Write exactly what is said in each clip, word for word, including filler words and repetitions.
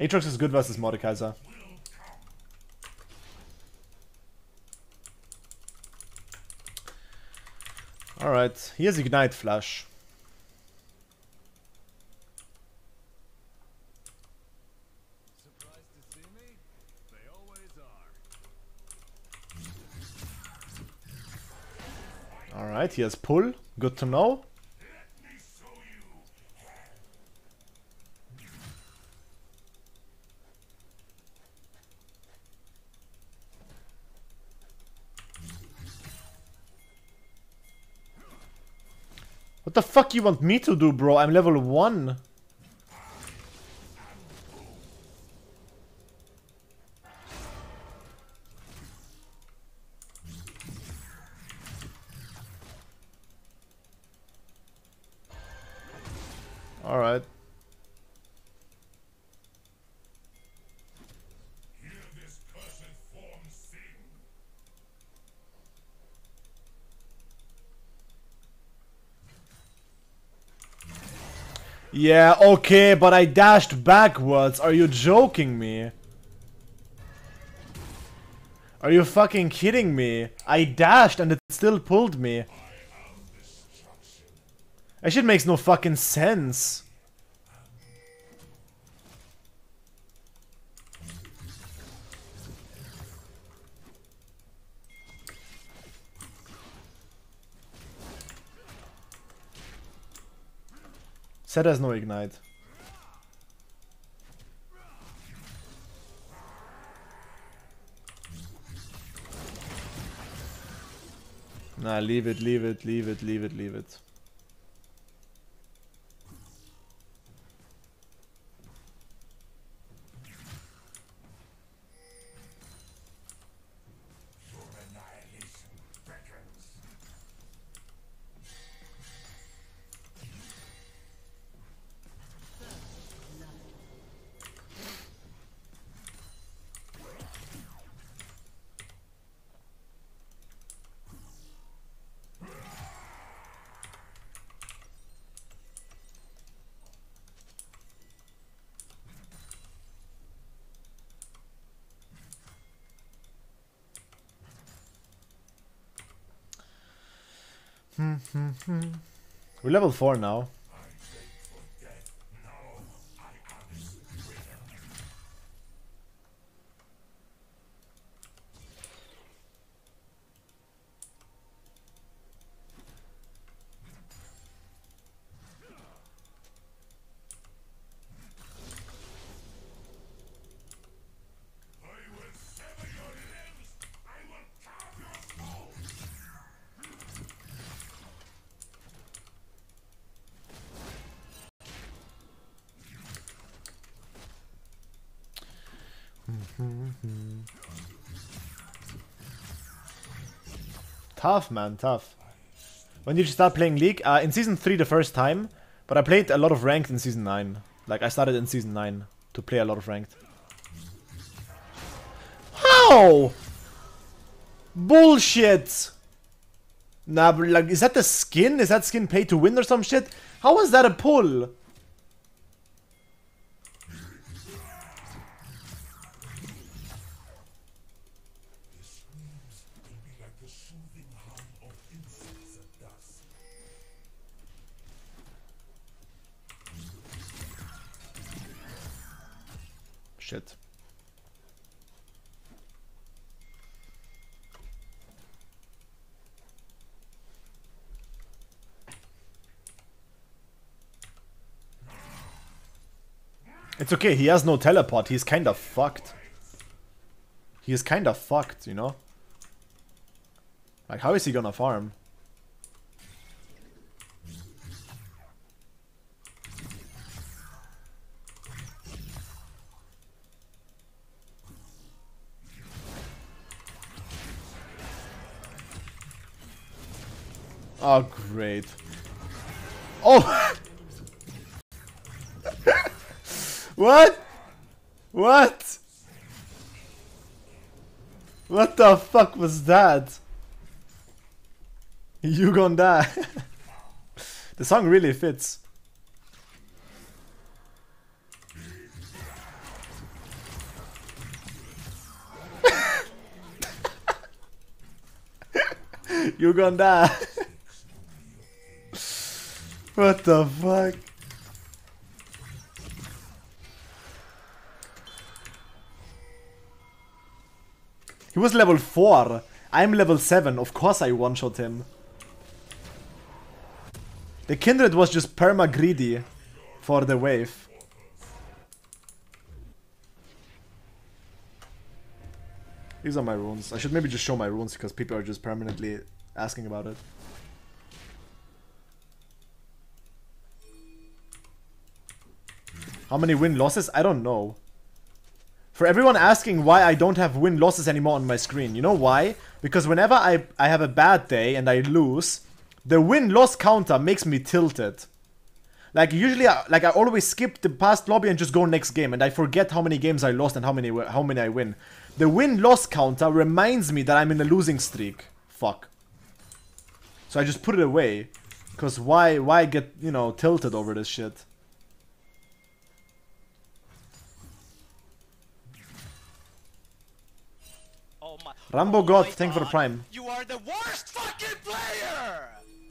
Aatrox is good versus Mordekaiser. Alright, here's Ignite Flash. Alright, here's Pull. Good to know. What the fuck you want me to do, bro? I'm level one. Alright. Yeah, okay, but I dashed backwards. Are you joking me? Are you fucking kidding me? I dashed and it still pulled me. That shit makes no fucking sense. Sett has no ignite. Nah, leave it, leave it, leave it, leave it, leave it. We're level four now. Tough, man, tough. When did you start playing League? Uh, in Season three the first time, but I played a lot of Ranked in Season nine. Like, I started in Season nine to play a lot of Ranked. How? Bullshit! Nah, but like, is that the skin? Is that skin pay to win or some shit? How is that a pull? Shit. It's okay, he has no teleport, he's kinda fucked. He is kinda fucked, you know? Like, how is he gonna farm? Oh, great. Oh! What? What? What the fuck was that? You gon' die. The song really fits. You're gonna die. What the fuck? He was level four. I'm level seven. Of course I one-shot him. The Kindred was just perma-greedy for the wave. These are my runes. I should maybe just show my runes because people are just permanently asking about it. How many win-losses? I don't know. For everyone asking why I don't have win-losses anymore on my screen. You know why? Because whenever I, I have a bad day and I lose, the win-loss counter makes me tilted. Like usually, I, like I always skip the past lobby and just go next game. And I forget how many games I lost and how many, how many I win. The win-loss counter reminds me that I'm in a losing streak. Fuck. So I just put it away. Because why, why get, you know, tilted over this shit? Oh my, Rambo oh God, my thank you for the Prime. You are the worst fucking player!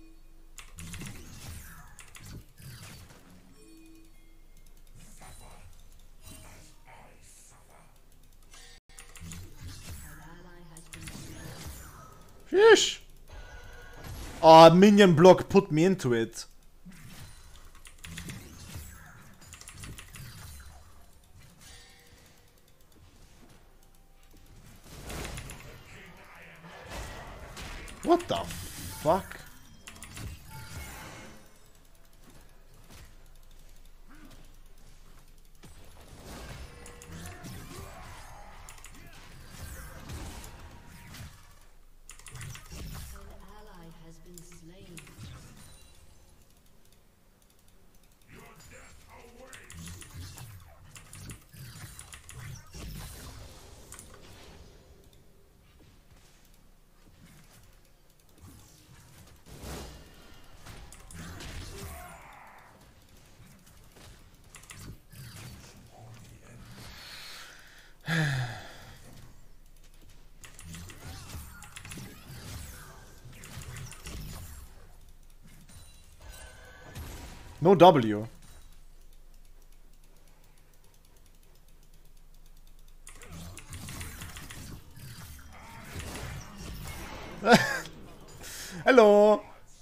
Sheesh. Oh, minion block put me into it. What the fuck? No W. Hello.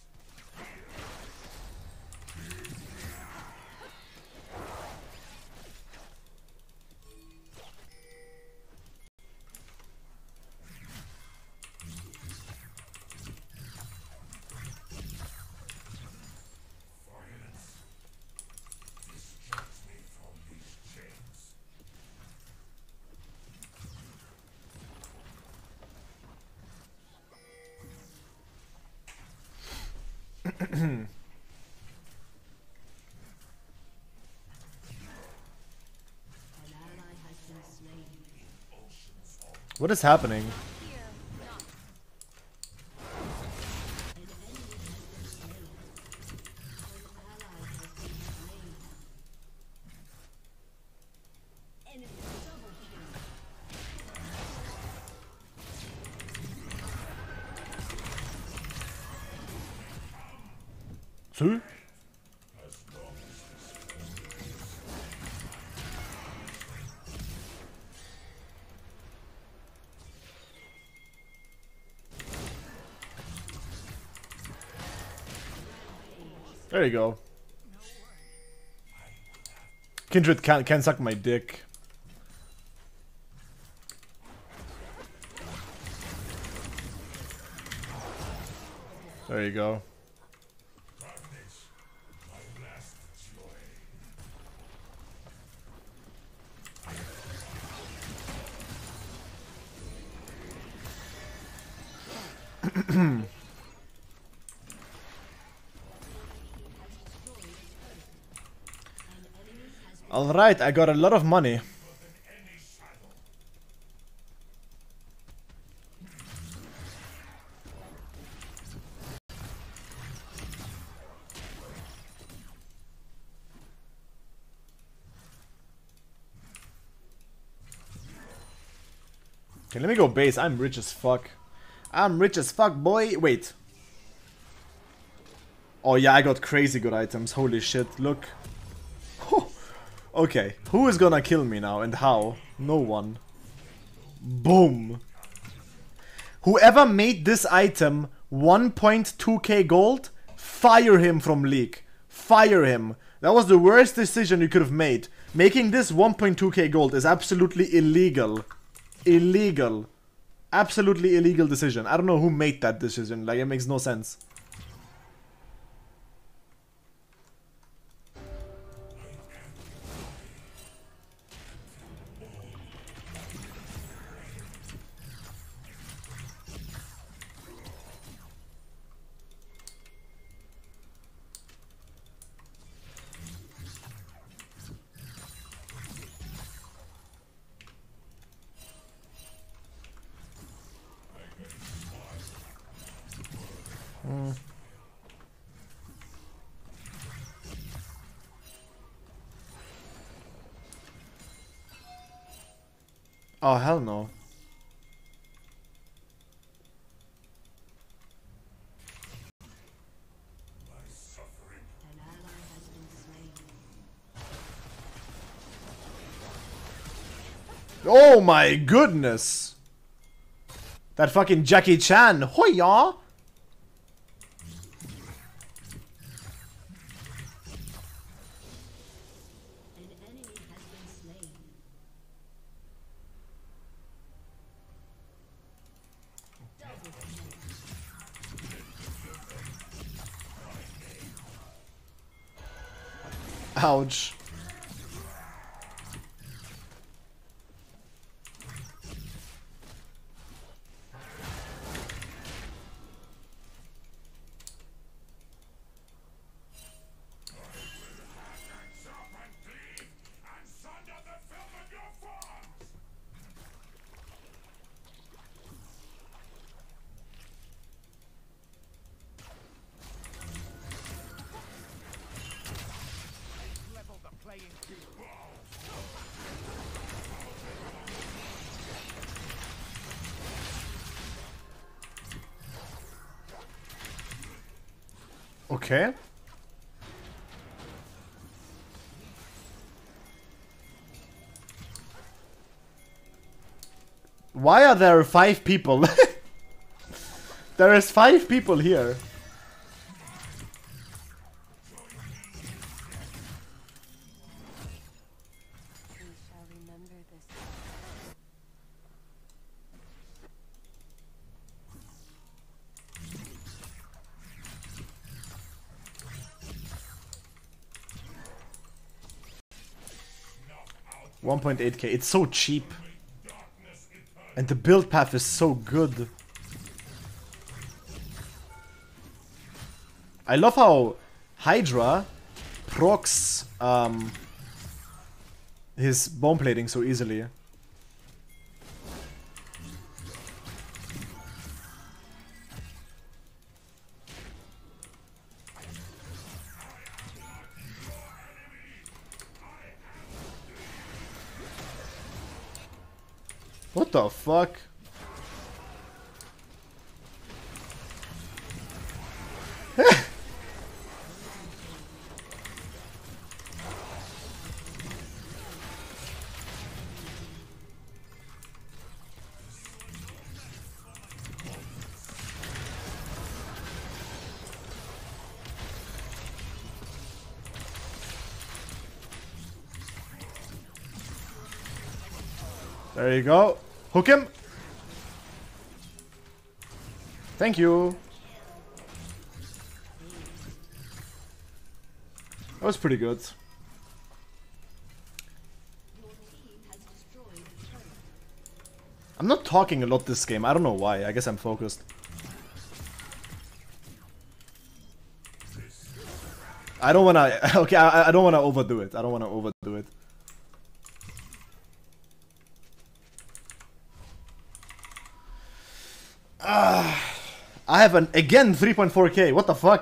What is happening? See? There you go. Kindred can can suck my dick. There you go. Alright, I got a lot of money. Okay, let me go base. I'm rich as fuck. I'm rich as fuck, boy. Wait. Oh yeah, I got crazy good items. Holy shit, look. Okay, who is gonna kill me now and how? No one. Boom. Whoever made this item one point two K gold, fire him from League. Fire him. That was the worst decision you could have made. Making this one point two K gold is absolutely illegal. Illegal. Absolutely illegal decision. I don't know who made that decision. Like, it makes no sense. Mm. Oh, hell no. Oh my goodness! That fucking Jackie Chan. Hoya! Ouch. Okay. Why are there five people? There is five people here. one point eight K. It's so cheap. And the build path is so good. I love how Hydra procs um, his bone plating so easily. What the fuck? There you go. Hook him. Thank you. That was pretty good. I'm not talking a lot this game. I don't know why. I guess I'm focused. I don't wanna. Okay, I, I don't wanna overdo it. I don't wanna overdo it. Ah, I have an again three point four K. What the fuck?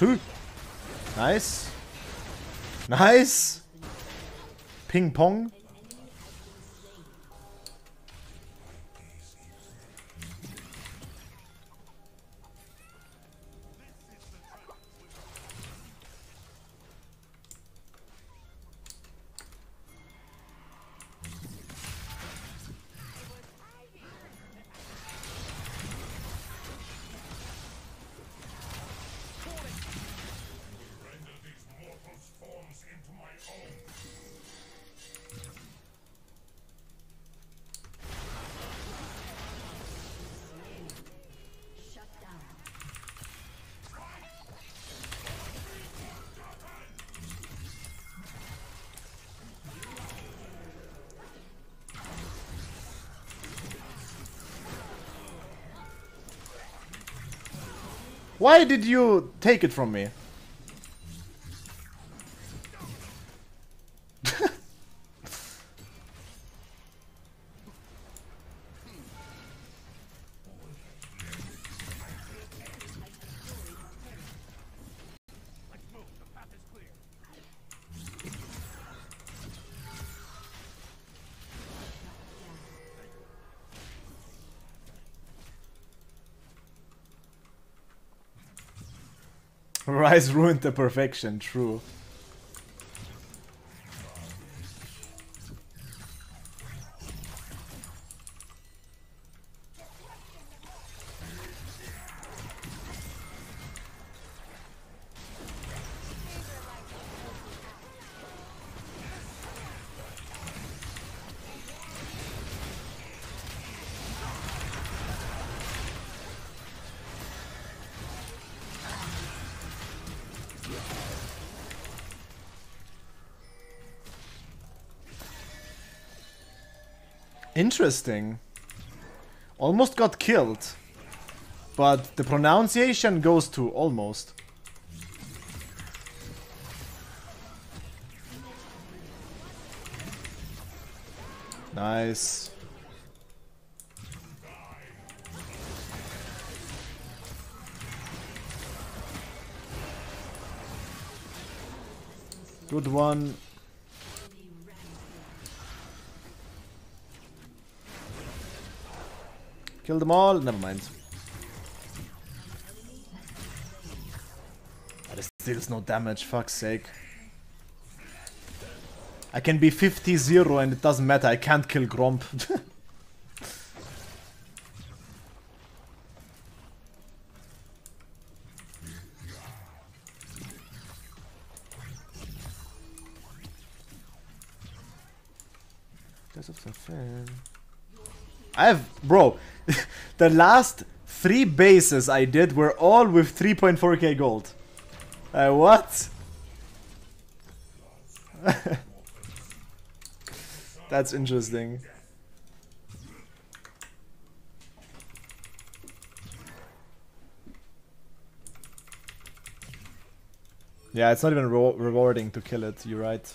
Two. Nice. Nice. Ping pong. Why did you take it from me? Rise ruined the perfection, true. Interesting. Almost got killed. But the pronunciation goes to almost. Nice. Good one. Kill them all? Never mind. But it still is no damage, fuck's sake. I can be fifty zero and it doesn't matter, I can't kill Gromp. I have, bro, the last three bases I did were all with three point four K gold. Uh, what? That's interesting. Yeah, it's not even re rewarding to kill it, you're right.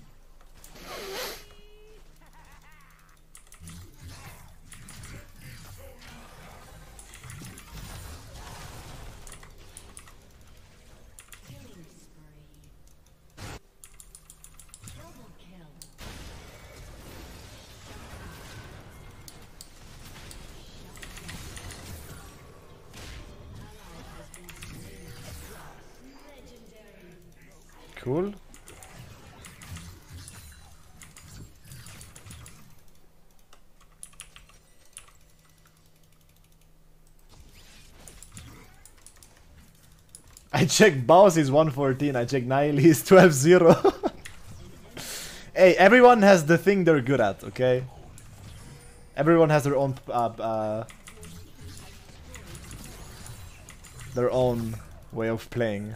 Cool. I checked Baus is one fourteen, I checked Naayil is twelve zero. Hey, everyone has the thing they're good at, okay? Everyone has their own uh, uh, their own way of playing.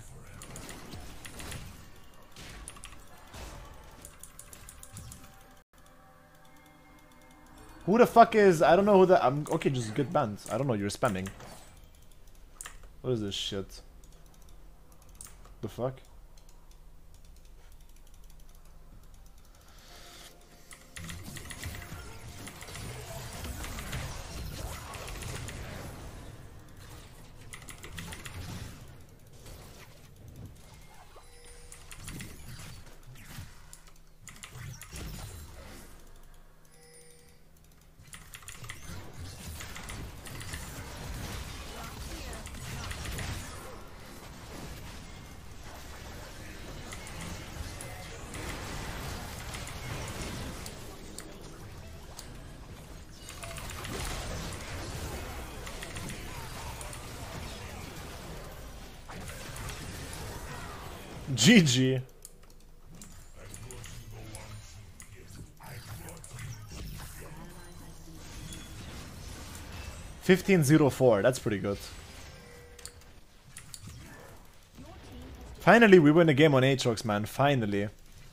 Who the fuck is... I don't know who the... I'm okay, just good band. I don't know, you're spamming. What is this shit? The fuck? G G. fifteen zero four, that's pretty good. Finally we win a game on Aatrox, man, finally.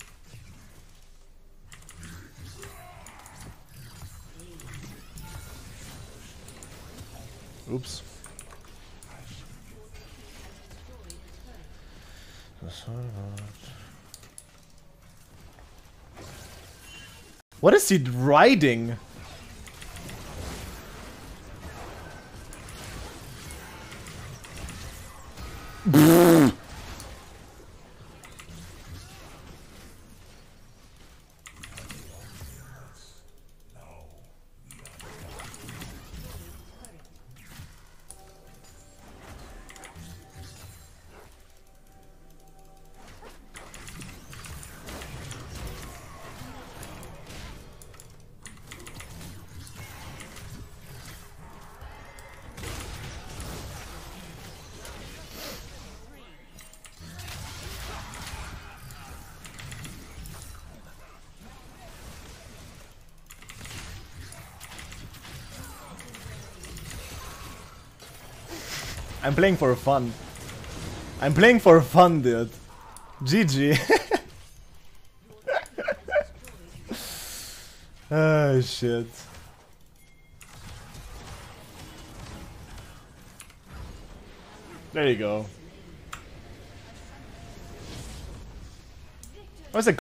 Oops. What is he riding? I'm playing for fun. I'm playing for fun, dude. G G. Oh shit. There you go. What's a